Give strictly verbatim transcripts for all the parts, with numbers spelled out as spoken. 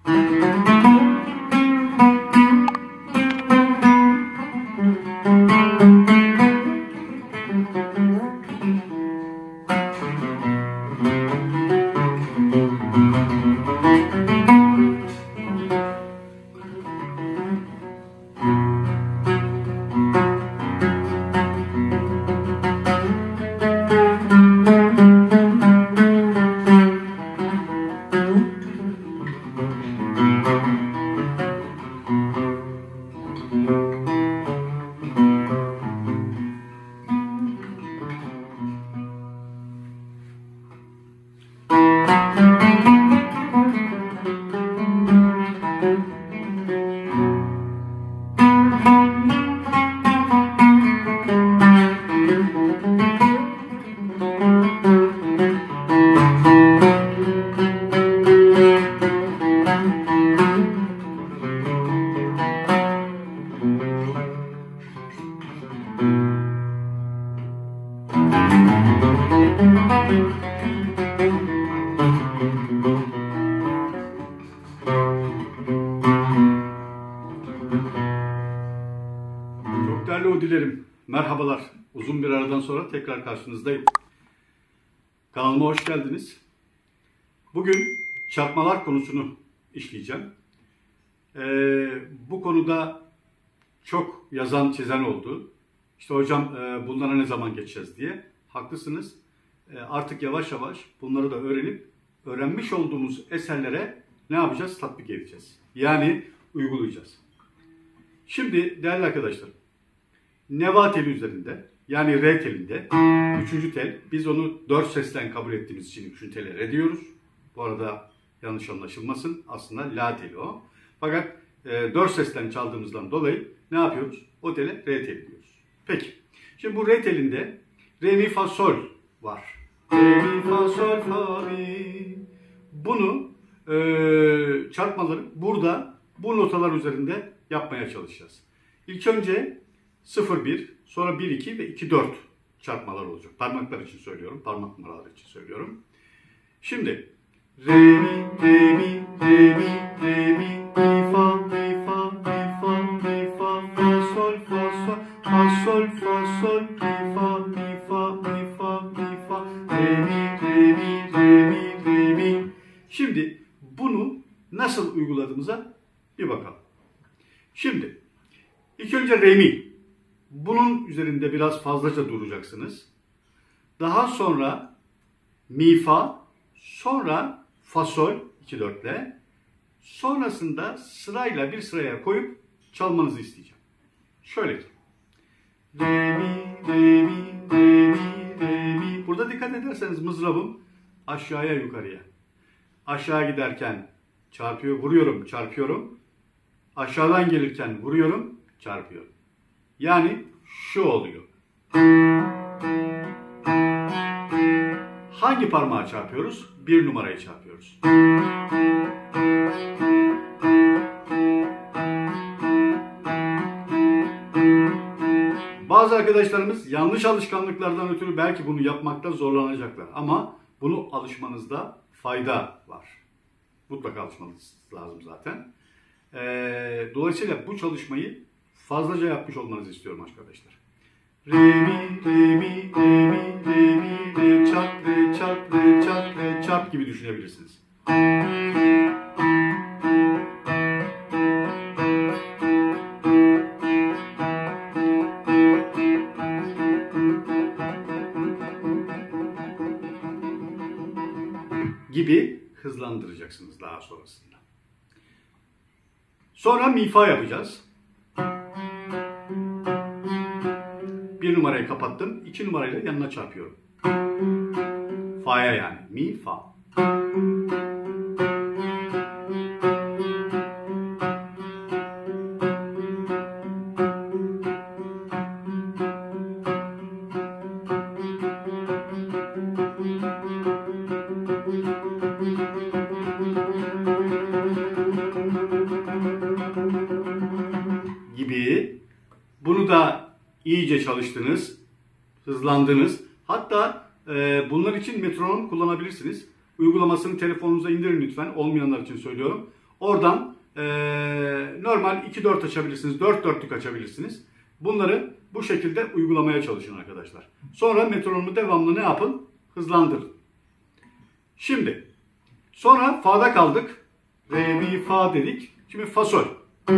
Çok değerli Udilerim, merhabalar. Uzun bir aradan sonra tekrar karşınızdayım. Kanalıma hoş geldiniz. Bugün çarpmalar konusunu işleyeceğim. Ee, bu konuda çok yazan çizen oldu. İşte hocam e, bunlara ne zaman geçeceğiz diye. Haklısınız. E, artık yavaş yavaş bunları da öğrenip öğrenmiş olduğumuz eserlere ne yapacağız? Tatbik edeceğiz. Yani uygulayacağız. Şimdi değerli arkadaşlar, neva teli üzerinde, yani re telinde, üçüncü tel, biz onu dört sesten kabul ettiğimiz için üçüncü tele re diyoruz. Bu arada yanlış anlaşılmasın, aslında la teli o. Fakat e, dört sesten çaldığımızdan dolayı ne yapıyoruz? O tele re teli diyoruz. Peki, şimdi bu re telinde re mi fa sol var. Re mi fa sol fa mi. Bunu e, çarpmaları burada bu notalar üzerinde yapmaya çalışacağız. İlk önce sıfır bir, sonra bir iki ve iki dört çarpmalar olacak. Parmaklar için söylüyorum, parmak numaraları için söylüyorum. Şimdi re mi, re mi, re mi, re mi, mi fa, mi fa, mi fa, mi fa, fa sol, fa sol, fa sol, fa sol, mi fa, mi fa, mi fa, mi fa, re mi, re mi, re mi, re mi. Şimdi bunu nasıl uyguladığımıza bir bakalım. Şimdi ilk önce re mi. Bunun üzerinde biraz fazlaca duracaksınız. Daha sonra mi fa, sonra fa sol iki dörtle. Sonrasında sırayla bir sıraya koyup çalmanızı isteyeceğim. Şöyle ki. Re mi, re mi, re mi, re mi. Burada dikkat ederseniz mızrabım aşağıya yukarıya. Aşağı giderken çarpıyor, vuruyorum, çarpıyorum. Aşağıdan gelirken vuruyorum, çarpıyorum. Yani şu oluyor. Hangi parmağı çarpıyoruz? Bir numarayı çarpıyoruz. Bazı arkadaşlarımız yanlış alışkanlıklardan ötürü belki bunu yapmakta zorlanacaklar. Ama bunu alışmanızda fayda var. Mutlaka alışmanız lazım zaten. Ee, dolayısıyla bu çalışmayı fazlaca yapmış olmanızı istiyorum arkadaşlar. Re mi, re mi, re mi, re mi, re çarp, re çarp, re çarp, re çarp gibi düşünebilirsiniz. Gibi hızlandıracaksınız daha sonrasında. Sonra mi fa yapacağız. Bir numarayı kapattım. iki numarayla yanına çarpıyorum. Fa'ya yani. Mi fa. Gibi. Bunu da iyice çalıştınız, hızlandınız. Hatta e, bunlar için metronom kullanabilirsiniz. Uygulamasını telefonunuza indirin lütfen. Olmayanlar için söylüyorum. Oradan e, normal iki dört açabilirsiniz, dört dörtlük açabilirsiniz. Bunları bu şekilde uygulamaya çalışın arkadaşlar. Sonra metronomu devamlı ne yapın? Hızlandırın. Şimdi sonra fa'da kaldık. Re, mi, fa dedik. Şimdi fa, sol.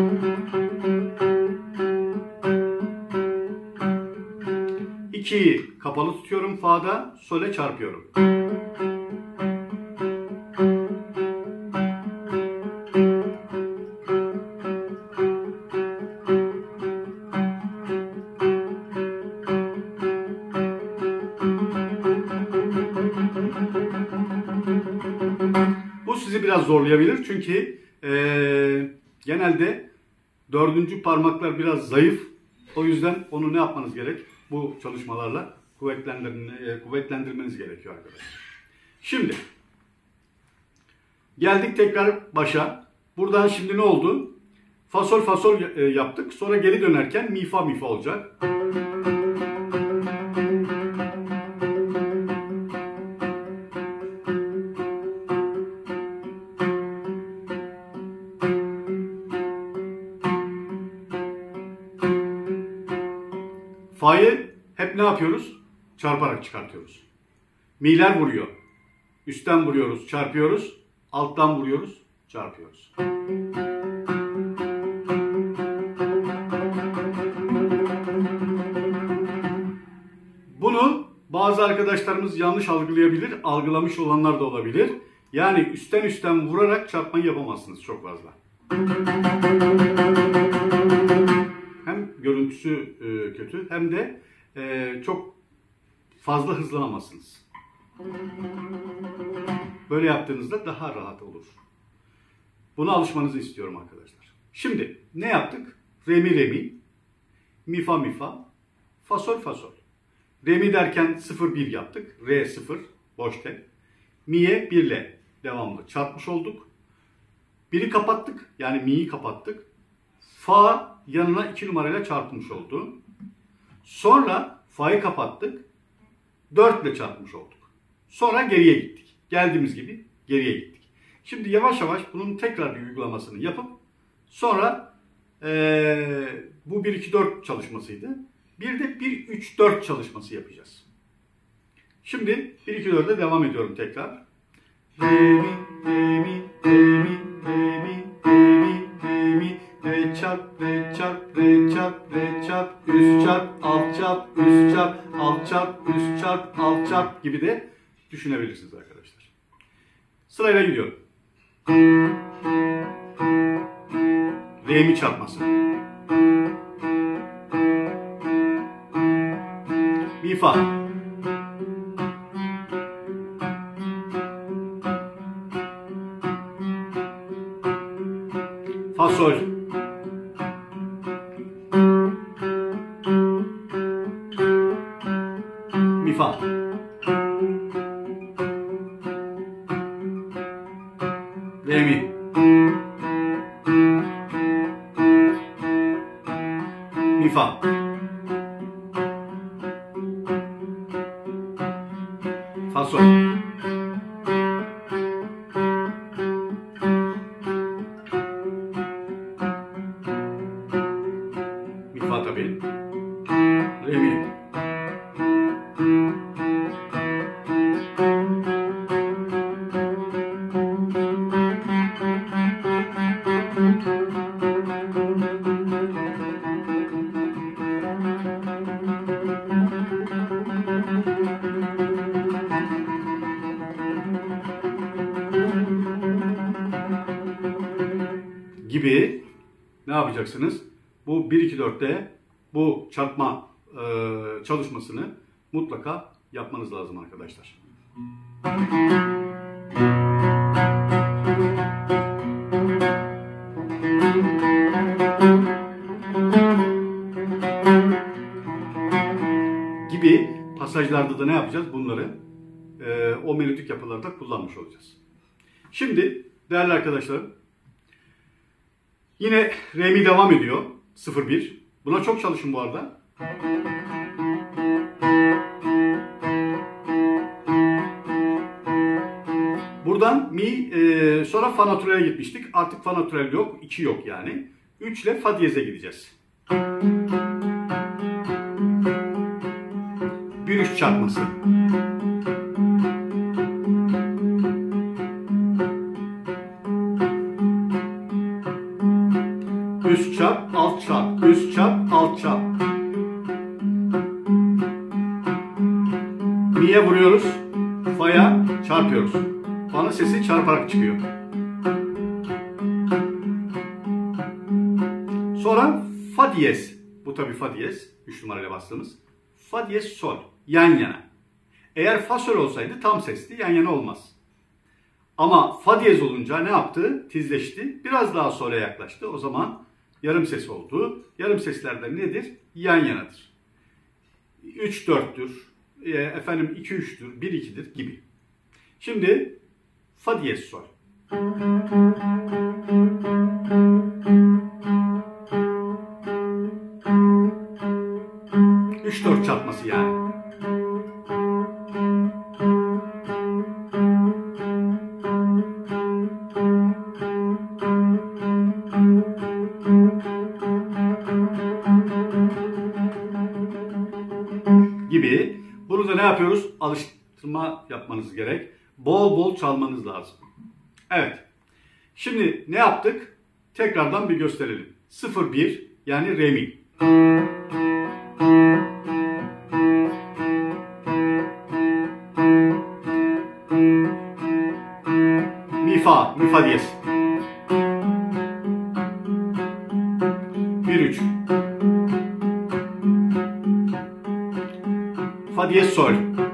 ikiyi kapalı tutuyorum fa'da, sol'e çarpıyorum. Bu sizi biraz zorlayabilir çünkü e, genelde dördüncü parmaklar biraz zayıf. O yüzden onu ne yapmanız gerek? Bu çalışmalarla kuvvetlendir, kuvvetlendirmeniz gerekiyor arkadaşlar. Şimdi geldik tekrar başa. Buradan şimdi ne oldu? Fa sol fa sol yaptık. Sonra geri dönerken mi fa mi fa olacak. Fa'yı hep ne yapıyoruz? Çarparak çıkartıyoruz. Mi'ler vuruyor. Üstten vuruyoruz, çarpıyoruz. Alttan vuruyoruz, çarpıyoruz. Bunu bazı arkadaşlarımız yanlış algılayabilir, algılamış olanlar da olabilir. Yani üstten üstten vurarak çarpmayı yapamazsınız çok fazla. Hem görüntüsü e, kötü hem de e, çok fazla hızlanamazsınız. Böyle yaptığınızda daha rahat olur. Buna alışmanızı istiyorum arkadaşlar. Şimdi ne yaptık? Re mi re mi, mi fa mi fa, fa sol fa sol. Re mi derken sıfır bir yaptık. Re sıfır boş tek. Mi'ye bir ile devamlı çarpmış olduk. biri kapattık. Yani mi'yi kapattık. Fa yanına iki numarayla çarpmış oldu. Sonra fa'yı kapattık. dört ile çarpmış olduk. Sonra geriye gittik. Geldiğimiz gibi geriye gittik. Şimdi yavaş yavaş bunun tekrar bir uygulamasını yapıp sonra ee, bu bir iki dört çalışmasıydı. Bir de bir üç dört çalışması yapacağız. Şimdi bir iki dörde devam ediyorum tekrar. Re mi re mi re mi re mi re mi re mi re çarp re çarp re çarp re çarp üst çarp alt çarp üst çarp alt çarp üst çarp alt çarp gibi de düşünebilirsiniz arkadaşlar. Sırayla gidiyorum. Re mi çarpması. Mi fa. Fa sol. Mi fa. Re mi. Mi fa. Fa sol. Mi fa tabii. Re mi. Gibi ne yapacaksınız? Bu bir iki dörtte bu çarpma e, çalışmasını mutlaka yapmanız lazım arkadaşlar. Gibi pasajlarda da ne yapacağız? Bunları e, o melodik yapılarda kullanmış olacağız. Şimdi değerli arkadaşlarım, yine re mi devam ediyor. sıfır bir. Buna çok çalışın bu arada. Buradan mi e, sonra fa naturel'e gitmiştik. Artık fa naturel yok. iki yok yani. üç ile fa diyeze gideceğiz. bir üç çarpması. Üst çarp, alt çarp, üst çarp, alt çarp. Mi'ye vuruyoruz, fa'ya çarpıyoruz. Fa'nın sesi çarparak çıkıyor. Sonra fa diyez. Bu tabi fa diyez. üç numarayla bastığımız. Fa diyez sol. Yan yana. Eğer fa sol olsaydı tam sesli, yan yana olmaz. Ama fa diyez olunca ne yaptı? Tizleşti. Biraz daha sola yaklaştı. O zaman yarım ses oldu. Yarım seslerden nedir? Yan yanadır. üç dörttür. E, efendim iki üçtür. bir ikidir gibi. Şimdi fa diyez sol. üç dört çarpması yani. Gibi. Bunu da ne yapıyoruz? Alıştırma yapmanız gerek. Bol bol çalmanız lazım. Evet. Şimdi ne yaptık? Tekrardan bir gösterelim. sıfır bir yani re mi. Mi fa, mi fa diyez. bir üç. Fa diyez sol.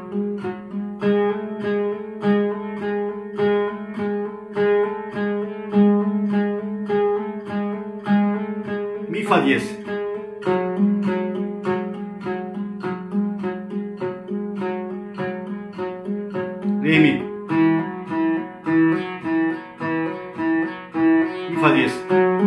Mi fa diyez. Re mi. Mi fa diyez.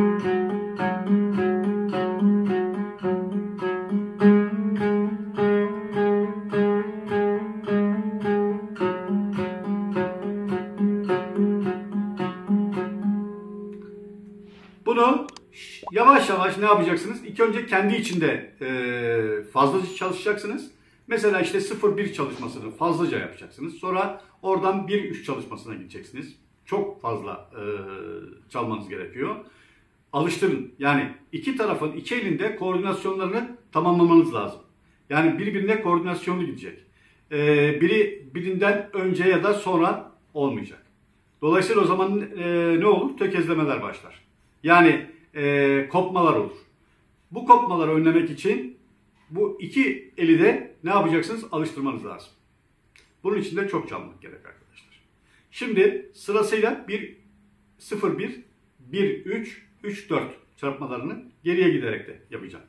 Bunu yavaş yavaş ne yapacaksınız? İlk önce kendi içinde e, fazlaca çalışacaksınız. Mesela işte sıfır bir çalışmasını fazlaca yapacaksınız. Sonra oradan bir üç çalışmasına gideceksiniz. Çok fazla e, çalmanız gerekiyor. Alıştırın. Yani iki tarafın iki elinde koordinasyonlarını tamamlamanız lazım. Yani birbirine koordinasyonlu gidecek. E, biri birinden önce ya da sonra olmayacak. Dolayısıyla o zaman e, ne olur? Tökezlemeler başlar. Yani e, kopmalar olur. Bu kopmaları önlemek için bu iki eli de ne yapacaksınız? Alıştırmanız lazım. Bunun için de çok çalmak gerek arkadaşlar. Şimdi sırasıyla bir sıfır bir, bir üç, üç dört çarpmalarını geriye giderek de yapacağım.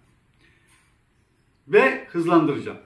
Ve hızlandıracağım.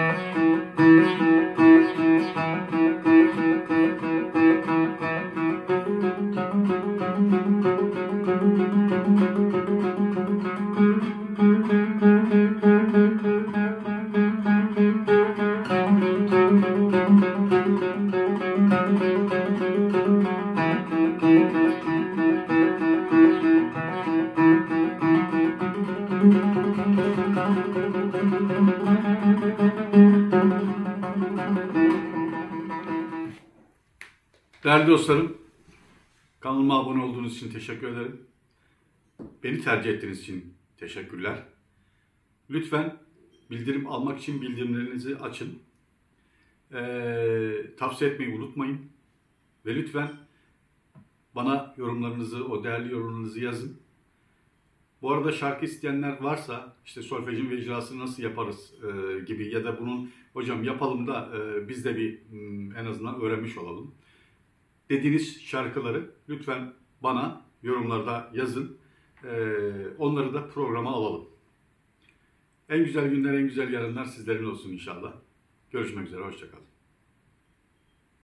Değerli dostlarım, kanalıma abone olduğunuz için teşekkür ederim. Beni tercih ettiğiniz için teşekkürler. Lütfen bildirim almak için bildirimlerinizi açın. Ee, tavsiye etmeyi unutmayın. Ve lütfen bana yorumlarınızı, o değerli yorumlarınızı yazın. Bu arada şarkı isteyenler varsa, işte solfejin ve icrasını nasıl yaparız e, gibi ya da bunun hocam yapalım da e, biz de bir m, en azından öğrenmiş olalım dediğiniz şarkıları lütfen bana yorumlarda yazın. Ee, onları da programa alalım. En güzel günler, en güzel yarınlar sizlerin olsun inşallah. Görüşmek üzere, hoşça kalın.